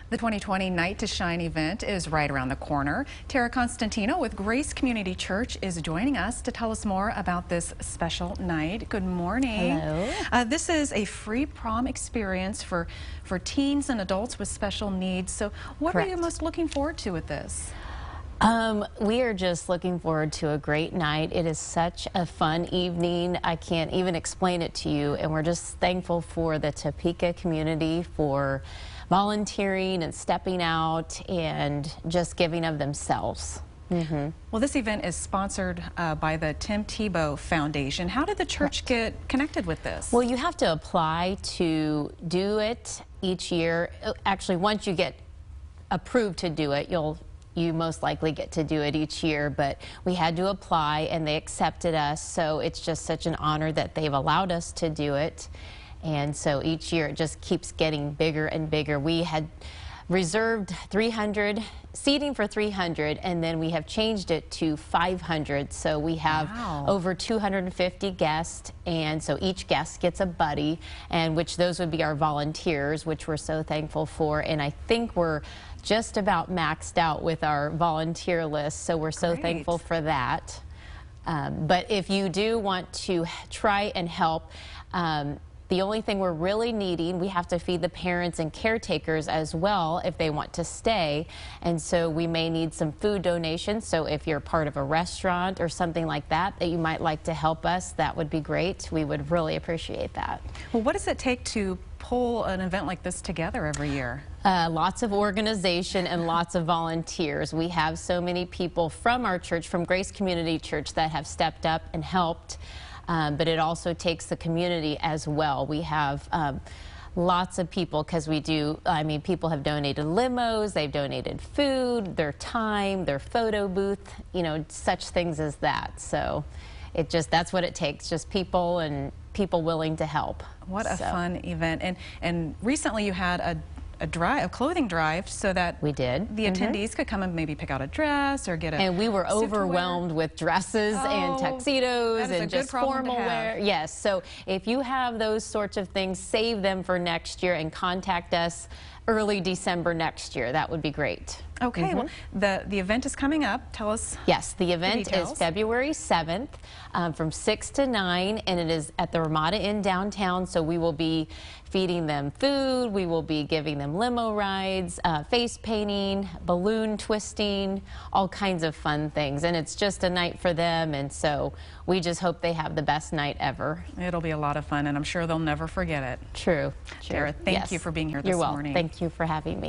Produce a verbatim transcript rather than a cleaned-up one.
The twenty twenty Night to Shine event is right around the corner. Tara Constantino with Grace Community Church is joining us to tell us more about this special night. Good morning. Hello. Uh, this is a free prom experience for, for teens and adults with special needs. So what Correct. are you most looking forward to with this? Um, we are just looking forward to a great night. It is such a fun evening. I can't even explain it to you. And we're just thankful for the Topeka community for volunteering and stepping out and just giving of themselves. Mm-hmm. Well, this event is sponsored uh, by the Tim Tebow Foundation. How did the church Correct. get connected with this? Well, you have to apply to do it each year. Actually, once you get approved to do it, you'll you most likely get to do it each year, but we had to apply and they accepted us, so it's just such an honor that they've allowed us to do it. And so each year it just keeps getting bigger and bigger. We had reserved three hundred, seating for three hundred, and then we have changed it to five hundred. So we have Wow. over two hundred fifty guests, and so each guest gets a buddy, and which those would be our volunteers, which we're so thankful for. And I think we're just about maxed out with our volunteer list, so we're so Great. thankful for that. Um, but if you do want to try and help, um, the only thing we're really needing, we have to feed the parents and caretakers as well if they want to stay. And so we may need some food donations. So if you're part of a restaurant or something like that that you might like to help us, that would be great. We would really appreciate that. Well, what does it take to pull an event like this together every year? Uh, lots of organization and lots of volunteers. We have so many people from our church, from Grace Community Church, that have stepped up and helped. Um, but it also takes the community as well. We have um, lots of people, because we do, I mean, people have donated limos, they've donated food, their time, their photo booth, you know, such things as that. So it just, that's what it takes, just people and people willing to help. What a So. fun event. And, and recently you had a a drive, a clothing drive, so that We did. the Mm-hmm. attendees could come and maybe pick out a dress or get a And we were suit to wear. overwhelmed with dresses Oh, and tuxedos that is a and good just problem to formal have. wear. Yes, so if you have those sorts of things, save them for next year and contact us early December next year. That would be great. Okay, Mm-hmm. well, the, the event is coming up. Tell us. Yes, the event is details. February seventh um, from six to nine, and it is at the Ramada Inn downtown. So we will be feeding them food, we will be giving them limo rides, uh, face painting, balloon twisting, all kinds of fun things. And it's just a night for them, and so we just hope they have the best night ever. It'll be a lot of fun, and I'm sure they'll never forget it. True. True. Tara, thank Yes. you for being here this You're welcome. morning. Thank you for having me.